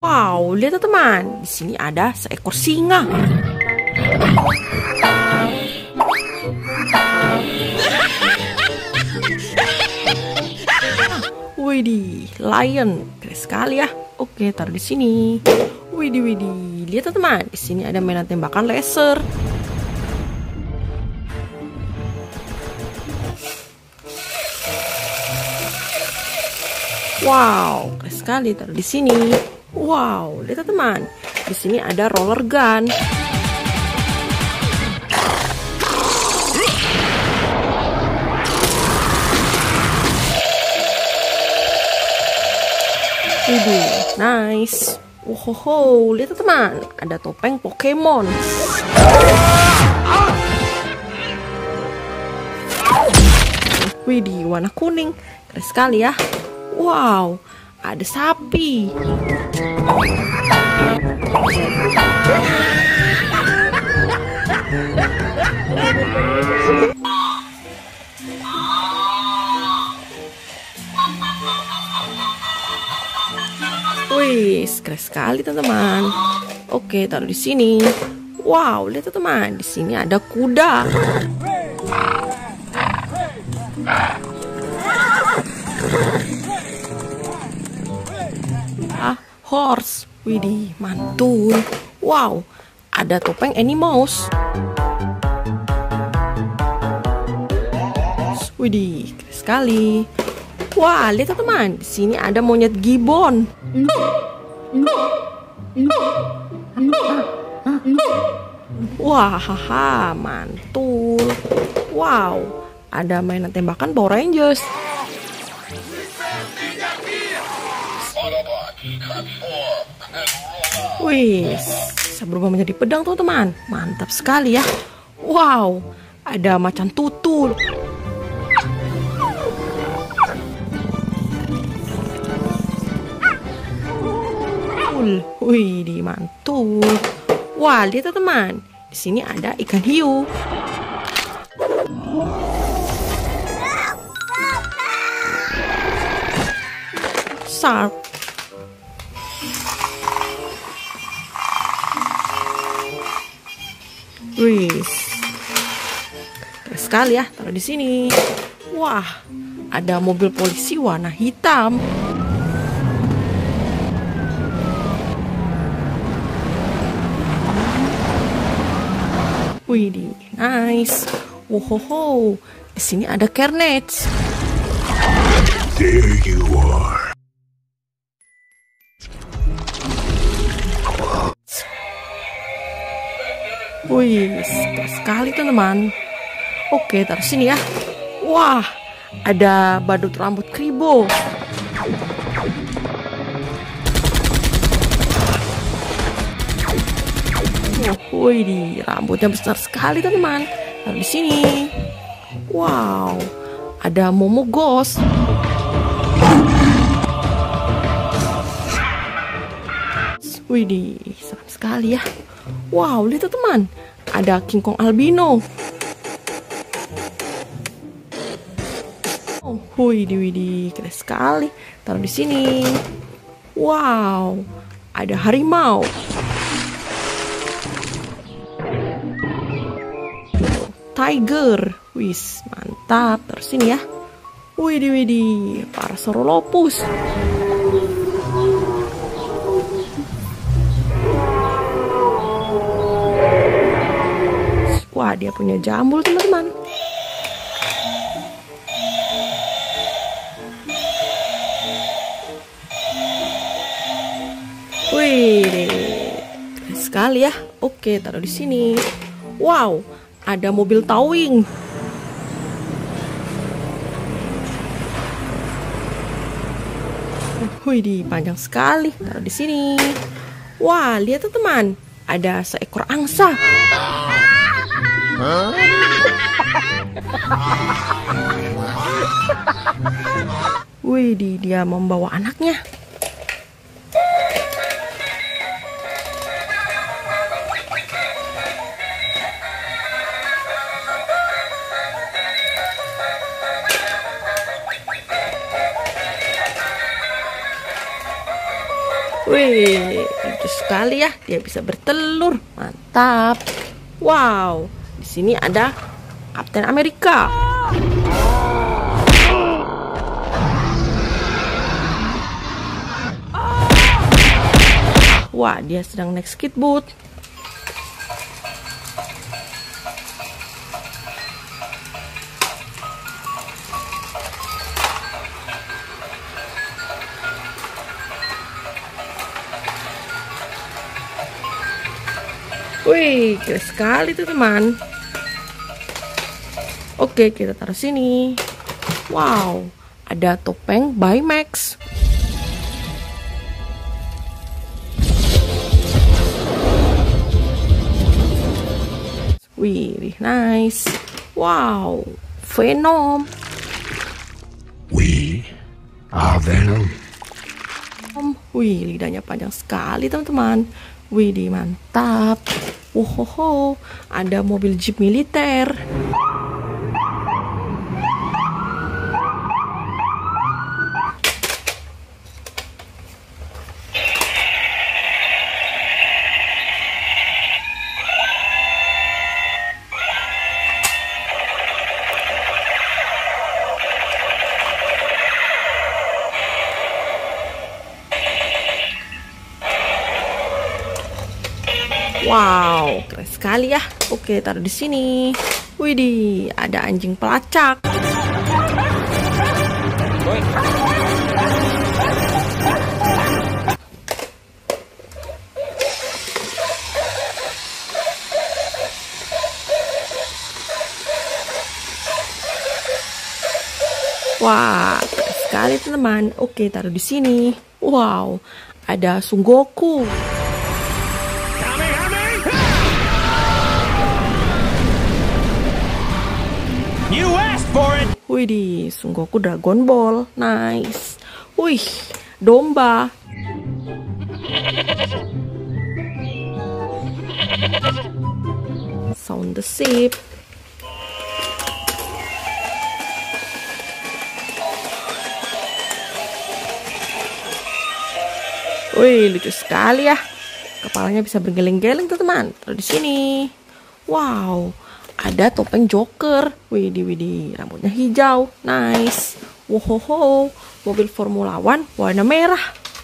Wow, lihat teman, di sini ada seekor singa. Widih, lion, keren sekali ya. Oke, taruh di sini. Widih, lihat teman, di sini ada mainan tembakan laser. Wow, keren sekali, taruh di sini. Wow, lihat teman, di sini ada roller gun. Widih, nice. Wow, lihat teman, ada topeng Pokemon. Widih, warna kuning, keren sekali ya. Wow, ada sapi. Wih, keren sekali teman-teman. Oke, taruh di sini. Wow, lihat teman, di sini ada kuda. Horse, widih, mantul. Wow, ada topeng Annie Mouse. Widih, keren sekali. Wah, lihat teman, di sini ada monyet gibbon. Wah, haha, mantul. Wow, ada mainan tembakan Power Rangers. Wih, bisa berubah menjadi pedang teman-teman. Mantap sekali ya. Wow, ada macan tutul. Wih, mantul. Wah, lihat teman. Di sini ada ikan hiu. Shark. Wih, keren sekali ya, taruh di sini. Wah, ada mobil polisi warna hitam. Wih, nice. Wow, di sini ada Carnage. There you are. Wih, keren sekali teman-teman. Oke, taruh sini ya. Wah, ada badut rambut kribo. Wih, rambutnya besar sekali teman-teman. Taruh di sini. Wow, ada Momo Ghost. Widih, seram sekali ya. Wow, lihat teman, ada King Kong albino. Oh, widih, keren sekali. Taruh di sini. Wow, ada harimau. Tiger, wis mantap. Taruh sini ya. Widih, Parasaurolophus. Wah, dia punya jambul teman-teman. Wih, keren sekali ya. Oke, taruh di sini. Wow, ada mobil towing. Wih, panjang sekali. Taruh di sini. Wah, lihat tuh teman, ada seekor angsa. Wih, dia membawa anaknya. Wih, Wih, lucu sekali ya, dia bisa bertelur. Mantap. Wow, di sini ada Kapten Amerika. Wah, dia sedang naik skateboard. Wih, keren sekali tuh teman. Oke, kita taruh sini. Wow, ada topeng Baymax. Wih, nice. Wow, Venom. We are Venom. Wih, lidahnya panjang sekali teman-teman. Wih, mantap. Wohoho, ada mobil jeep militer. Wow, keren sekali ya. Oke, taruh di sini. Widih, ada anjing pelacak. Wah, keren sekali teman-teman. Oke, taruh di sini. Wow, ada Son Goku. Wih, Son Goku Dragon Ball, nice. Wih, domba. Sound the ship. Wih, lucu sekali ya. Kepalanya bisa bergeleng-geleng tuh teman. Taruh di sini. Wow. Ada topeng Joker. Widih, rambutnya hijau. Nice. Wohoho, mobil Formula One warna merah.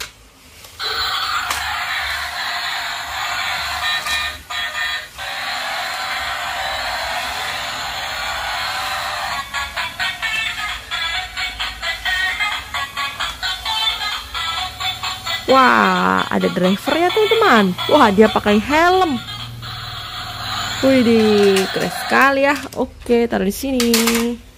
Wah, ada drivernya teman-teman. Wah, dia pakai helm. Widih, keren sekali ya. Oke, taruh di sini.